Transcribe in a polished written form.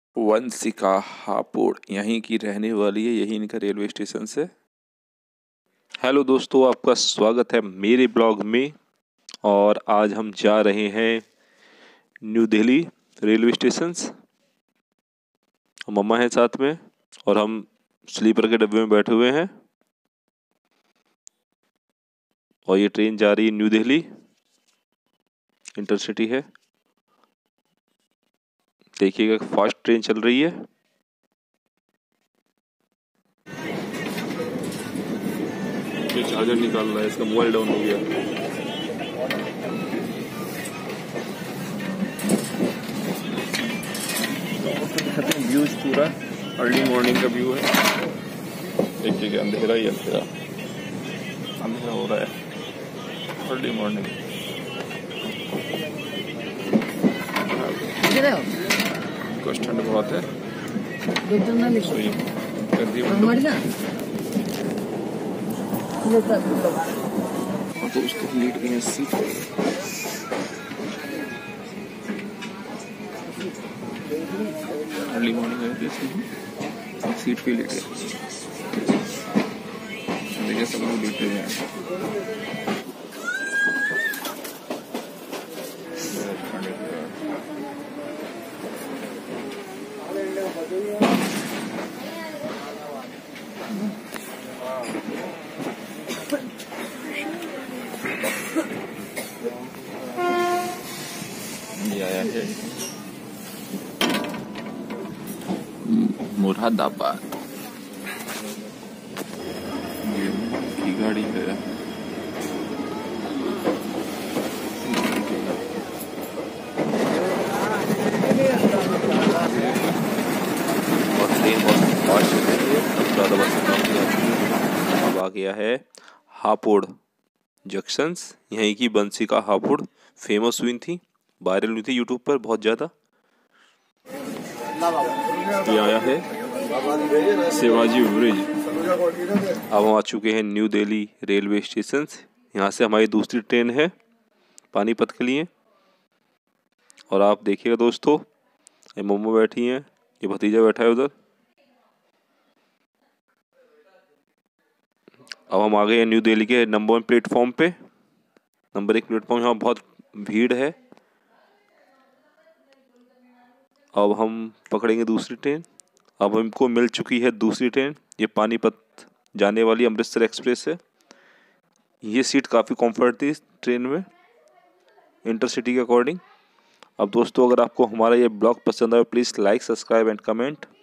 वंशिका हापुड़ यहीं की रहने वाली है, यही इनका रेलवे स्टेशन से। हेलो दोस्तों, आपका स्वागत है मेरे ब्लॉग में। और आज हम जा रहे हैं न्यू दिल्ली रेलवे स्टेशन। मम्मा है साथ में और हम स्लीपर के डब्बे में बैठे हुए हैं और ये ट्रेन जा रही है न्यू दिल्ली, इंटरसिटी है। देखिएगा फास्ट ट्रेन चल रही है। ये चार्जर निकाल रहा है, इसका मोबाइल डाउन हो गया। व्यूज पूरा अर्ली मॉर्निंग का व्यू है। देखिए अंधेरा ही अंधेरा हो रहा है, अर्ली मॉर्निंग। कुछ ठंड बहुत है, तो उसको लेट गए सीट पे। अर्ली मॉर्निंग है, सीट पे लेट गए। देखिए सब लोग लेटे हुए हैं। ये आया है मुरादाबाद, ये की गाड़ी है। और ट्रेन बहुत फास्ट चल रही है, मुरादाबाद से काफी आती है। अब आ गया है हापुड़ जंक्शंस। यहीं की वंशिका हापुड़ फेमस हुई थी, वायरल हुई थी यूट्यूब पर बहुत ज़्यादा। ये आया है शिवाजी ब्रिज। अब हम आ चुके हैं न्यू दिल्ली रेलवे स्टेशन। यहाँ से हमारी दूसरी ट्रेन है पानीपत के लिए। और आप देखिएगा दोस्तों, ये मम्मा बैठी हैं, ये भतीजा बैठा है उधर। अब हम आ गए हैं न्यू दिल्ली के नंबर 1 प्लेटफॉर्म पे। नंबर 1 प्लेटफॉर्म, यहाँ बहुत भीड़ है। अब हम पकड़ेंगे दूसरी ट्रेन। अब हमको मिल चुकी है दूसरी ट्रेन, ये पानीपत जाने वाली अमृतसर एक्सप्रेस है। ये सीट काफ़ी कंफर्ट थी ट्रेन में, इंटरसिटी के अकॉर्डिंग। अब दोस्तों, अगर आपको हमारा ये ब्लॉग पसंद आए please like, subscribe and comment.